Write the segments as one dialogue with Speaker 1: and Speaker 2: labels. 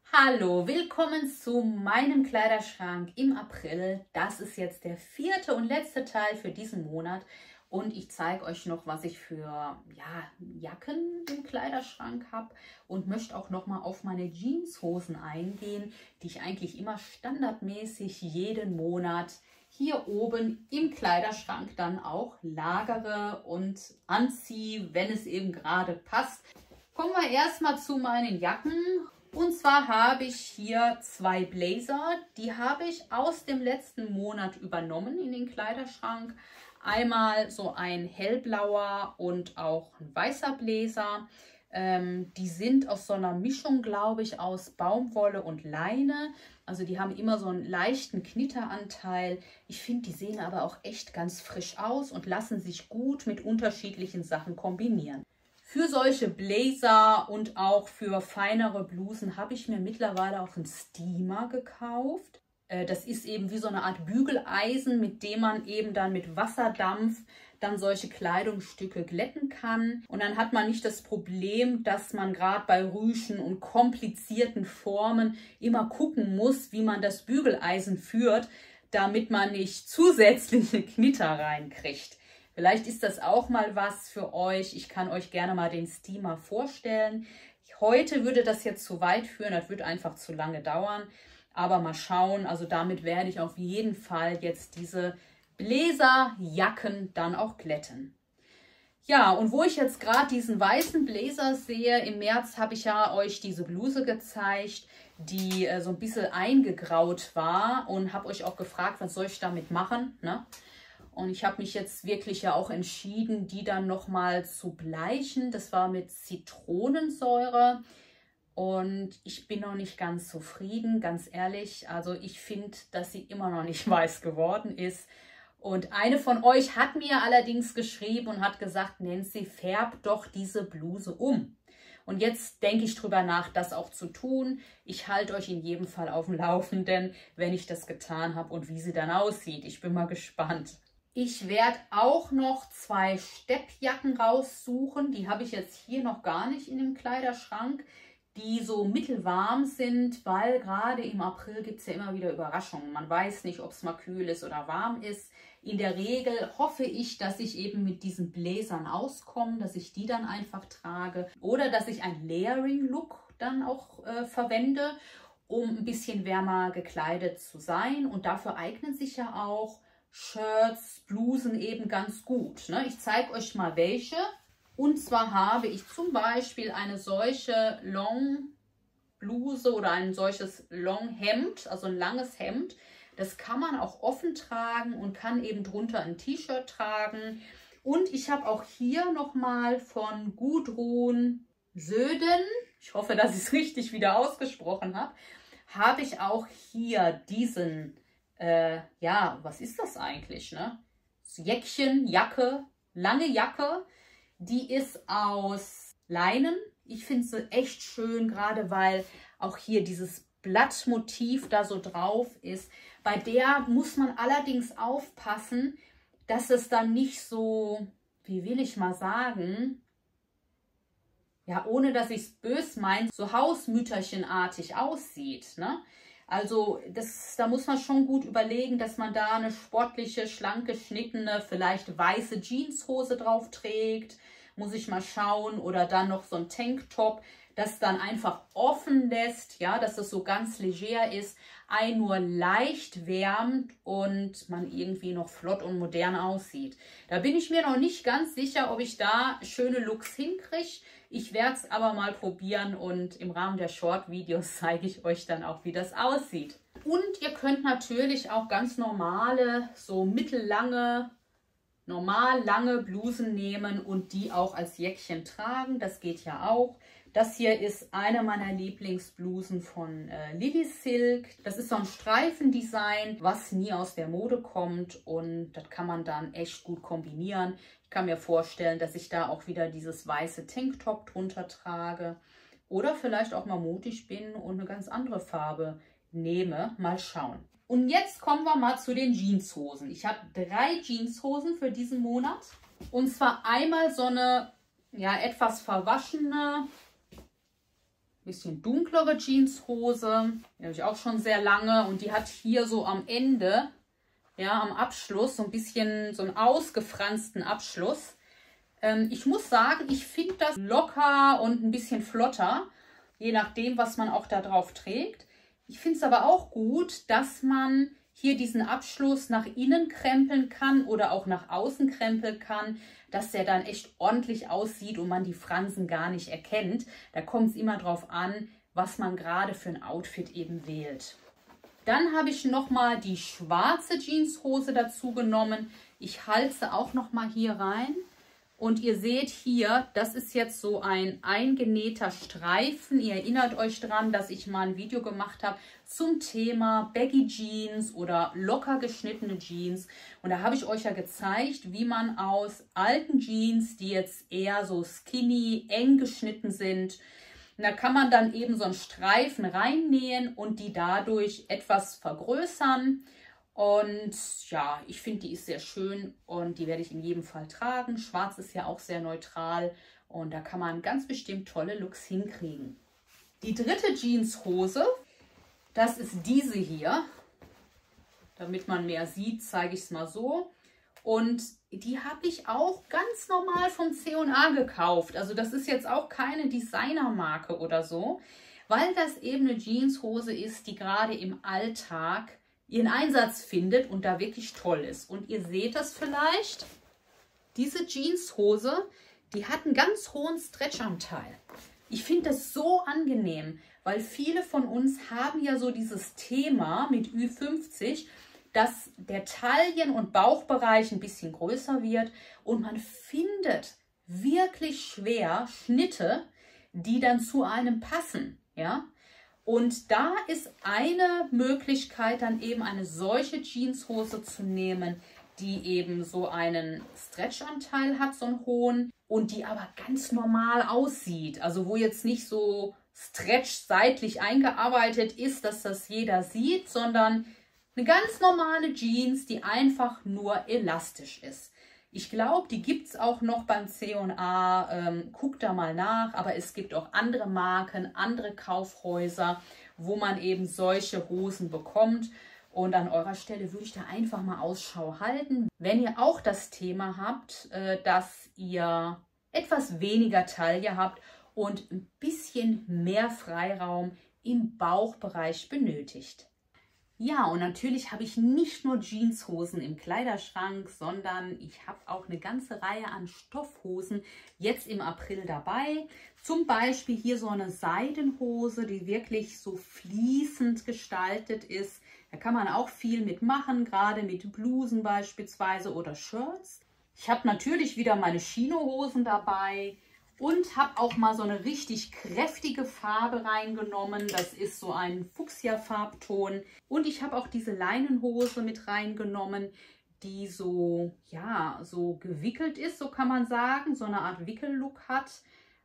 Speaker 1: Hallo, willkommen zu meinem Kleiderschrank im April. Das ist jetzt der vierte und letzte Teil für diesen Monat und ich zeige euch noch, was ich für Jacken im Kleiderschrank habe und möchte auch noch mal auf meine Jeanshosen eingehen, die ich eigentlich immer standardmäßig jeden Monat hier oben im Kleiderschrank dann auch lagere und anziehe, wenn es eben gerade passt. Kommen wir erstmal zu meinen Jacken. Und zwar habe ich hier zwei Blazer, die habe ich aus dem letzten Monat übernommen in den Kleiderschrank. Einmal so ein hellblauer und auch ein weißer Blazer. Die sind aus so einer Mischung, glaube ich, aus Baumwolle und Leine. Also die haben immer so einen leichten Knitteranteil. Ich finde, die sehen aber auch echt ganz frisch aus und lassen sich gut mit unterschiedlichen Sachen kombinieren. Für solche Blazer und auch für feinere Blusen habe ich mir mittlerweile auch einen Steamer gekauft. Das ist eben wie so eine Art Bügeleisen, mit dem man eben dann mit Wasserdampf dann solche Kleidungsstücke glätten kann. Und dann hat man nicht das Problem, dass man gerade bei Rüschen und komplizierten Formen immer gucken muss, wie man das Bügeleisen führt, damit man nicht zusätzliche Knitter reinkriegt. Vielleicht ist das auch mal was für euch. Ich kann euch gerne mal den Steamer vorstellen. Heute würde das jetzt zu weit führen, das wird einfach zu lange dauern. Aber mal schauen, also damit werde ich auf jeden Fall jetzt diese Bläserjacken dann auch glätten. Ja, und wo ich jetzt gerade diesen weißen Blazer sehe, im März habe ich ja euch diese Bluse gezeigt, die so ein bisschen eingegraut war und habe euch auch gefragt, was soll ich damit machen, ne? Und ich habe mich jetzt wirklich ja auch entschieden, die dann nochmal zu bleichen. Das war mit Zitronensäure. Und ich bin noch nicht ganz zufrieden, ganz ehrlich. Also ich finde, dass sie immer noch nicht weiß geworden ist. Und eine von euch hat mir allerdings geschrieben und hat gesagt, Nancy, färb doch diese Bluse um. Und jetzt denke ich drüber nach, das auch zu tun. Ich halte euch in jedem Fall auf dem Laufenden, wenn ich das getan habe und wie sie dann aussieht. Ich bin mal gespannt. Ich werde auch noch zwei Steppjacken raussuchen. Die habe ich jetzt hier noch gar nicht in dem Kleiderschrank, die so mittelwarm sind, weil gerade im April gibt es ja immer wieder Überraschungen. Man weiß nicht, ob es mal kühl ist oder warm ist. In der Regel hoffe ich, dass ich eben mit diesen Bläsern auskomme, dass ich die dann einfach trage oder dass ich einen Layering-Look dann auch verwende, um ein bisschen wärmer gekleidet zu sein. Und dafür eignen sich ja auch Shirts, Blusen eben ganz gut. Ne? Ich zeige euch mal welche. Und zwar habe ich zum Beispiel eine solche Long Bluse oder ein solches Long Hemd, also ein langes Hemd. Das kann man auch offen tragen und kann eben drunter ein T-Shirt tragen. Und ich habe auch hier nochmal von Gudrun Söden, ich hoffe, dass ich es richtig wieder ausgesprochen habe, habe ich auch hier diesen was ist das eigentlich, ne? Jäckchen, Jacke, lange Jacke, die ist aus Leinen. Ich finde sie echt schön, gerade weil auch hier dieses Blattmotiv da so drauf ist. Bei der muss man allerdings aufpassen, dass es dann nicht so, wie will ich mal sagen, ja, ohne dass ich es böse meine, so hausmütterchenartig aussieht, ne? Also da muss man schon gut überlegen, dass man da eine sportliche, schlank geschnittene, vielleicht weiße Jeanshose drauf trägt. Muss ich mal schauen. Oder dann noch so ein Tanktop, das dann einfach offen lässt, ja, dass das so ganz leger ist, einen nur leicht wärmt und man irgendwie noch flott und modern aussieht. Da bin ich mir noch nicht ganz sicher, ob ich da schöne Looks hinkriege. Ich werde es aber mal probieren und im Rahmen der Short-Videos zeige ich euch dann auch, wie das aussieht. Und ihr könnt natürlich auch ganz normale, so mittellange, normal lange Blusen nehmen und die auch als Jäckchen tragen. Das geht ja auch. Das hier ist eine meiner Lieblingsblusen von Lily Silk. Das ist so ein Streifendesign, was nie aus der Mode kommt und das kann man dann echt gut kombinieren. Ich kann mir vorstellen, dass ich da auch wieder dieses weiße Tanktop drunter trage oder vielleicht auch mal mutig bin und eine ganz andere Farbe nehme. Mal schauen. Und jetzt kommen wir mal zu den Jeanshosen. Ich habe 3 Jeanshosen für diesen Monat. Und zwar einmal so eine etwas verwaschene, Bisschen dunklere Jeanshose. Die habe ich auch schon sehr lange. Und die hat hier so am Ende, ja, am Abschluss, so ein bisschen so einen ausgefransten Abschluss. Ich muss sagen, ich finde das locker und ein bisschen flotter, je nachdem, was man auch da drauf trägt. Ich finde es aber auch gut, dass man hier diesen Abschluss nach innen krempeln kann oder auch nach außen krempeln kann, dass der dann echt ordentlich aussieht und man die Fransen gar nicht erkennt. Da kommt es immer drauf an, was man gerade für ein Outfit eben wählt. Dann habe ich nochmal die schwarze Jeanshose dazu genommen. Ich halte sie auch nochmal hier rein. Und ihr seht hier, das ist jetzt so ein eingenähter Streifen. Ihr erinnert euch dran, dass ich mal ein Video gemacht habe zum Thema Baggy Jeans oder locker geschnittene Jeans. Und da habe ich euch ja gezeigt, wie man aus alten Jeans, die jetzt eher so skinny, eng geschnitten sind, da kann man dann eben so einen Streifen reinnähen und die dadurch etwas vergrößern. Und ja, ich finde, die ist sehr schön und die werde ich in jedem Fall tragen. Schwarz ist ja auch sehr neutral und da kann man ganz bestimmt tolle Looks hinkriegen. Die dritte Jeanshose, das ist diese hier. Damit man mehr sieht, zeige ich es mal so. Und die habe ich auch ganz normal vom C&A gekauft. Also das ist jetzt auch keine Designermarke oder so, weil das eben eine Jeanshose ist, die gerade im Alltag ihren Einsatz findet und da wirklich toll ist. Und ihr seht das vielleicht, diese Jeanshose, die hat einen ganz hohen Stretchanteil. Ich finde das so angenehm, weil viele von uns haben ja so dieses Thema mit Ü50, dass der Taillen- und Bauchbereich ein bisschen größer wird und man findet wirklich schwer Schnitte, die dann zu einem passen, ja. Und da ist eine Möglichkeit, dann eben eine solche Jeanshose zu nehmen, die eben so einen Stretchanteil hat, so einen hohen, und die aber ganz normal aussieht. Also wo jetzt nicht so Stretch seitlich eingearbeitet ist, dass das jeder sieht, sondern eine ganz normale Jeans, die einfach nur elastisch ist. Ich glaube, die gibt es auch noch beim C&A, guckt da mal nach, aber es gibt auch andere Marken, andere Kaufhäuser, wo man eben solche Hosen bekommt. Und an eurer Stelle würde ich da einfach mal Ausschau halten. Wenn ihr auch das Thema habt, dass ihr etwas weniger Taille habt und ein bisschen mehr Freiraum im Bauchbereich benötigt. Ja, und natürlich habe ich nicht nur Jeanshosen im Kleiderschrank, sondern ich habe auch eine ganze Reihe an Stoffhosen jetzt im April dabei. Zum Beispiel hier so eine Seidenhose, die wirklich so fließend gestaltet ist. Da kann man auch viel mitmachen, gerade mit Blusen beispielsweise oder Shirts. Ich habe natürlich wieder meine Chinohosen dabei. Und habe auch mal so eine richtig kräftige Farbe reingenommen. Das ist so ein Fuchsia-Farbton. Und ich habe auch diese Leinenhose mit reingenommen, die so, ja, so gewickelt ist, so kann man sagen. So eine Art Wickellook hat.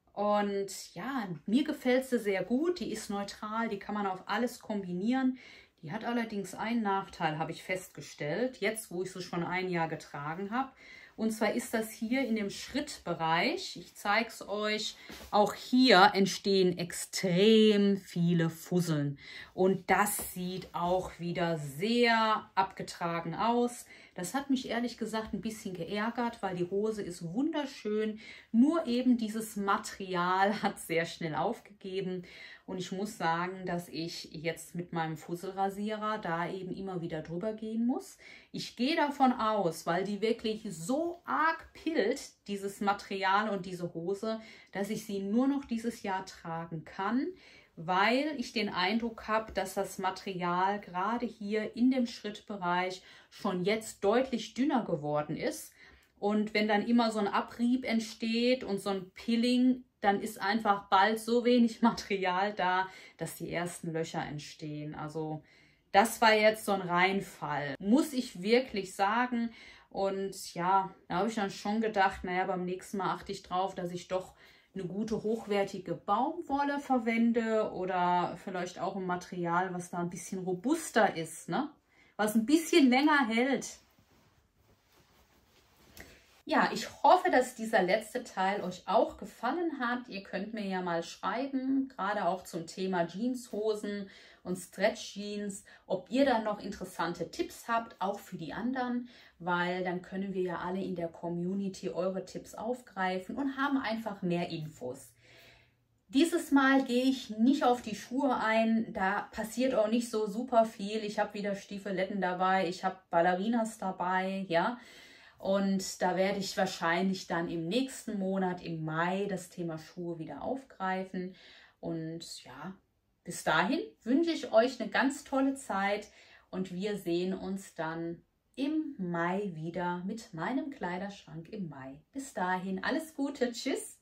Speaker 1: Und ja, mir gefällt sie sehr gut. Die ist neutral, die kann man auf alles kombinieren. Die hat allerdings einen Nachteil, habe ich festgestellt, jetzt wo ich sie schon ein Jahr getragen habe. Und zwar ist das hier in dem Schrittbereich. Ich zeige es euch. Auch hier entstehen extrem viele Fusseln. Und das sieht auch wieder sehr abgetragen aus. Das hat mich ehrlich gesagt ein bisschen geärgert, weil die Hose ist wunderschön. Nur eben dieses Material hat sehr schnell aufgegeben. Und ich muss sagen, dass ich jetzt mit meinem Fusselrasierer da eben immer wieder drüber gehen muss. Ich gehe davon aus, weil die wirklich so arg pillt, dieses Material und diese Hose, dass ich sie nur noch dieses Jahr tragen kann, weil ich den Eindruck habe, dass das Material gerade hier in dem Schrittbereich schon jetzt deutlich dünner geworden ist. Und wenn dann immer so ein Abrieb entsteht und so ein Pilling, dann ist einfach bald so wenig Material da, dass die ersten Löcher entstehen. Also das war jetzt so ein Reinfall, muss ich wirklich sagen. Und ja, da habe ich dann schon gedacht, naja, beim nächsten Mal achte ich drauf, dass ich doch eine gute, hochwertige Baumwolle verwende oder vielleicht auch ein Material, was da ein bisschen robuster ist, ne? Was ein bisschen länger hält. Ja, ich hoffe, dass dieser letzte Teil euch auch gefallen hat. Ihr könnt mir ja mal schreiben, gerade auch zum Thema Jeanshosen und Stretch Jeans, ob ihr da noch interessante Tipps habt, auch für die anderen, weil dann können wir ja alle in der Community eure Tipps aufgreifen und haben einfach mehr Infos. Dieses Mal gehe ich nicht auf die Schuhe ein, da passiert auch nicht so super viel. Ich habe wieder Stiefeletten dabei, ich habe Ballerinas dabei, ja. Und da werde ich wahrscheinlich dann im nächsten Monat, im Mai, das Thema Schuhe wieder aufgreifen. Und ja, bis dahin wünsche ich euch eine ganz tolle Zeit und wir sehen uns dann im Mai wieder mit meinem Kleiderschrank im Mai. Bis dahin, alles Gute, tschüss!